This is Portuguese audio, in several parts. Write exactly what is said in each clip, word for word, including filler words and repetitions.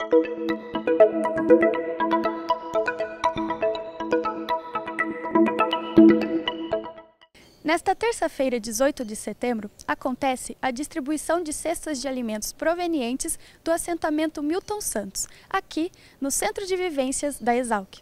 Nesta terça-feira, dezoito de setembro, acontece a distribuição de cestas de alimentos provenientes do assentamento Milton Santos, aqui no Centro de Vivências da Exalc.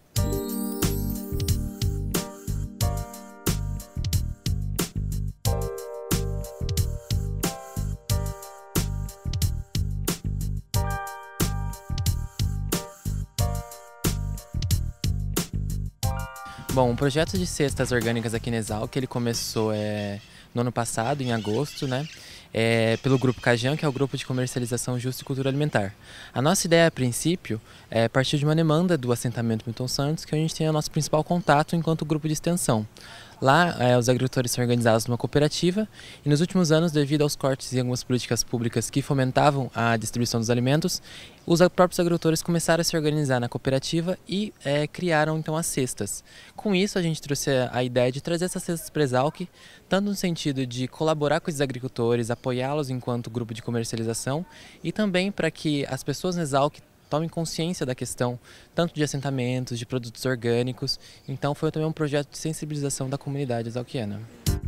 Bom, o projeto de cestas orgânicas aqui na Exalc, ele começou é, no ano passado, em agosto, né? É, pelo Grupo Cajam, que é o Grupo de Comercialização Justa e Cultura Alimentar. A nossa ideia, a princípio, é partir de uma demanda do assentamento Milton Santos, que a gente tem o nosso principal contato enquanto grupo de extensão. Lá, é, os agricultores são organizados numa cooperativa e nos últimos anos, devido aos cortes em algumas políticas públicas que fomentavam a distribuição dos alimentos, os próprios agricultores começaram a se organizar na cooperativa e é, criaram então as cestas. Com isso, a gente trouxe a ideia de trazer essas cestas para a Exalc, tanto no sentido de colaborar com esses agricultores, apoiá-los enquanto grupo de comercialização e também para que as pessoas na Exalc tomem consciência da questão tanto de assentamentos, de produtos orgânicos. Então foi também um projeto de sensibilização da comunidade exalquiana.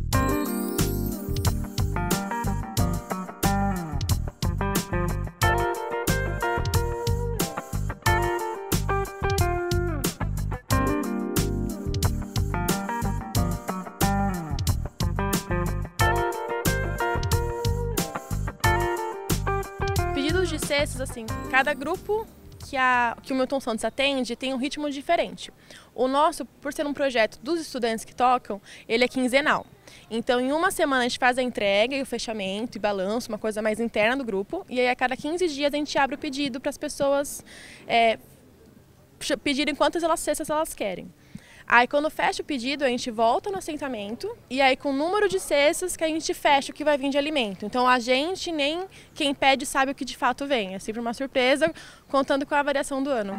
Pedidos de cestas, assim, cada grupo que, a, que o Milton Santos atende tem um ritmo diferente. O nosso, por ser um projeto dos estudantes que tocam, ele é quinzenal. Então, em uma semana a gente faz a entrega e o fechamento e balanço, uma coisa mais interna do grupo. E aí, a cada quinze dias, a gente abre o pedido para as pessoas é, pedirem quantas elas, cestas elas querem. Aí, quando fecha o pedido, a gente volta no assentamento e aí com o número de cestas que a gente fecha o que vai vir de alimento. Então, a gente nem quem pede sabe o que de fato vem. É sempre uma surpresa, contando com a variação do ano.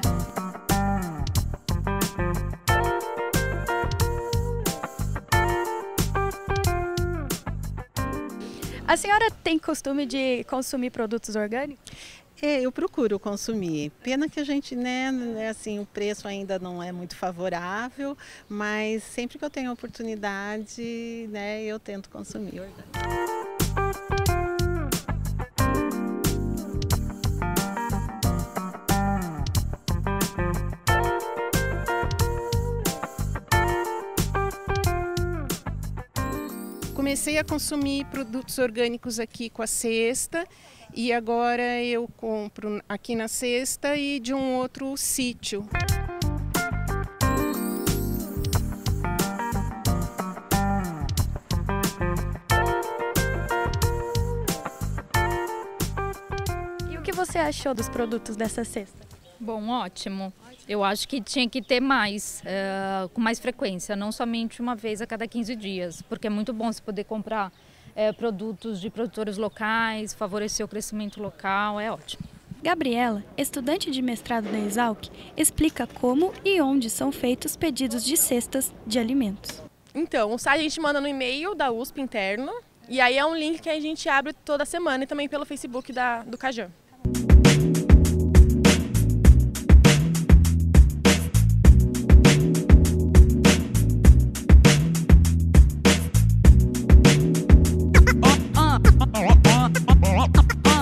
A senhora tem costume de consumir produtos orgânicos? É, eu procuro consumir. Pena que a gente, né, assim, o preço ainda não é muito favorável, mas sempre que eu tenho oportunidade, né, eu tento consumir orgânico. Comecei a consumir produtos orgânicos aqui com a cesta e agora eu compro aqui na cesta e de um outro sítio. E o que você achou dos produtos dessa cesta? Bom, ótimo. Eu acho que tinha que ter mais, uh, com mais frequência, não somente uma vez a cada quinze dias, porque é muito bom você poder comprar uh, produtos de produtores locais, favorecer o crescimento local, é ótimo. Gabriela, estudante de mestrado da Exalc, explica como e onde são feitos pedidos de cestas de alimentos. Então, o site a gente manda no e-mail da U S P interno e aí é um link que a gente abre toda semana e também pelo Facebook da, do Cajam.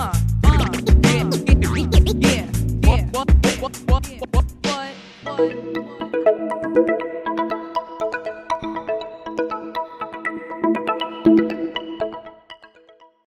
What?